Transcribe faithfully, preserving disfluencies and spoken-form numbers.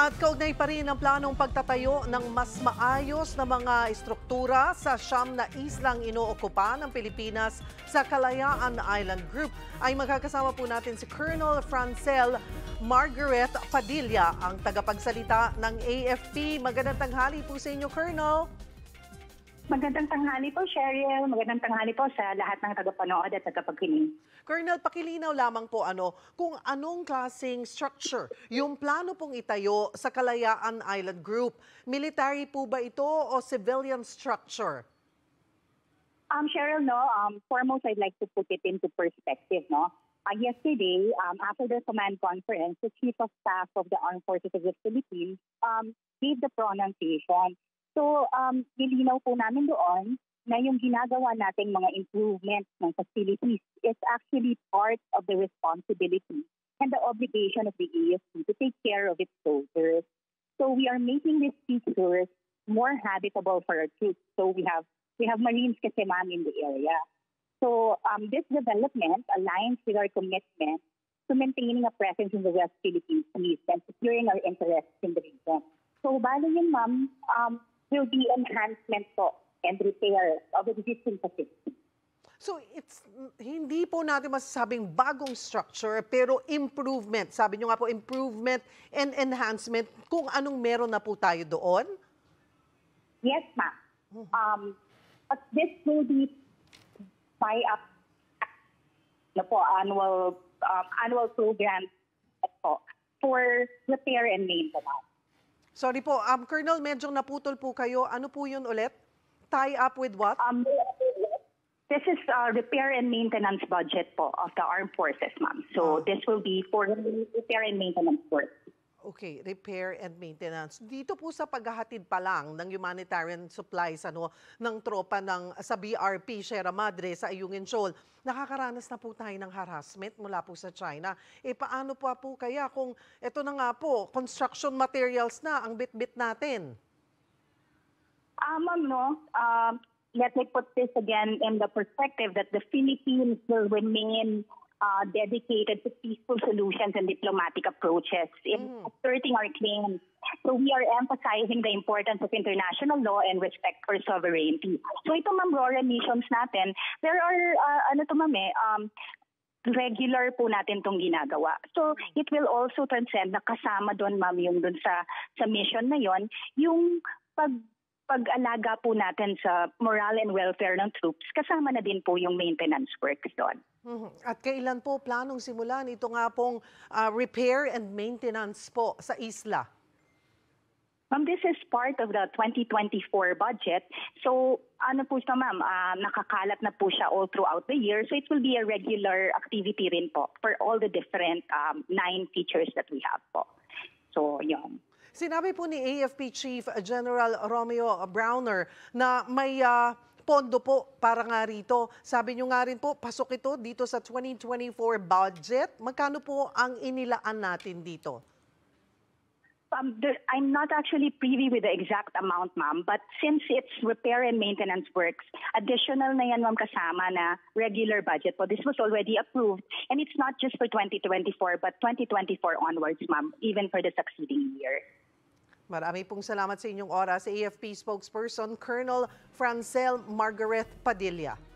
At kaugnay pa rin ang planong pagtatayo ng mas maayos na mga estruktura sa siyam na islang inookupa ng Pilipinas sa Kalayaan Island Group. Ay magkakasama po natin si Colonel Francel Margaret Padilla, ang tagapagsalita ng A F P. Magandang tanghali po sa inyo, Colonel. Magandang tanghali po, Cheryl. Magandang tanghali po sa lahat ng tagapanood at tagapagkinig. Colonel, pakilinaw lamang po ano, kung anong klaseng structure yung plano pong itayo sa Kalayaan Island Group. Military po ba ito o civilian structure? Um, Cheryl, no, um, foremost, I'd like to put it into perspective. No? Uh, yesterday, um, after the command conference, the Chief of Staff of the Armed Forces of the Philippines um, gave the pronunciation. So, um, nilinaw po namin doon na yung ginagawa nating mga improvements ng facilities is actually part of the responsibility and the obligation of the A F P to take care of its soldiers. So we are making these features more habitable for our troops. So we have we have Marines kasi ma'am in the area. So um, this development aligns with our commitment to maintaining a presence in the West Philippines Sea and securing our interests in the region. So bali yun ma'am, um, will be enhancement po and repair of existing facilities. So it's hindi po natin masasabing bagong structure pero improvement. Sabi niyo nga po improvement and enhancement kung anong meron na po tayo doon? Yes, ma'am. Um, but this will be by up na po annual um, annual program po for repair and maintenance. Sorry po, um, Colonel, medyo naputol po kayo. Ano po yun ulit? Tie up with what? Um, this is uh, repair and maintenance budget po of the armed forces, ma'am. So Ah. this will be for repair and maintenance work. Okay, repair and maintenance. Dito po sa paghahatid pa lang ng humanitarian supplies ano, ng tropa ng, sa B R P, Sierra Madre, sa Ayungin Shoal, nakakaranas na po tayo ng harassment mula po sa China. E paano pa po kaya kung ito na nga po, construction materials na ang bit-bit natin? Uh, ma'am, no, uh, let me put this again in the perspective that the Philippines will remain uh, dedicated to peaceful solutions and diplomatic approaches in Mm. asserting our claims. So we are emphasizing the importance of international law and respect for sovereignty. So ito, ma'am, RORA missions natin, there are, uh, ano to, ma'am, eh, um, regular po natin itong ginagawa. So it will also transcend na kasama doon, ma'am, yung doon sa, sa mission na yon, yung pag pag-alaga po natin sa morale and welfare ng troops, kasama na din po yung maintenance works doon. Mhm. At kailan po planong simulan ito nga pong ah, repair and maintenance po sa isla? Ma'am, this is part of the twenty twenty-four budget. So, ano po siya, ma'am, ah, nakakalat na po siya all throughout the year. So, it will be a regular activity rin po for all the different um, nine features that we have po. So, yun. Sinabi po ni A F P Chief General Romeo Browner na may ah, pondo po para nga rito. Sabi niyo nga rin po, pasok ito dito sa twenty twenty-four budget. Magkano po ang inilaan natin dito? Um, there, I'm not actually privy with the exact amount, ma'am, but since it's repair and maintenance works, additional na yan, ma'am, kasama na regular budget po. This was already approved, and it's not just for twenty twenty-four, but twenty twenty-four onwards, ma'am, even for the succeeding year. Marami pong salamat sa inyong oras. A F P spokesperson Colonel Francel Margaret Padilla.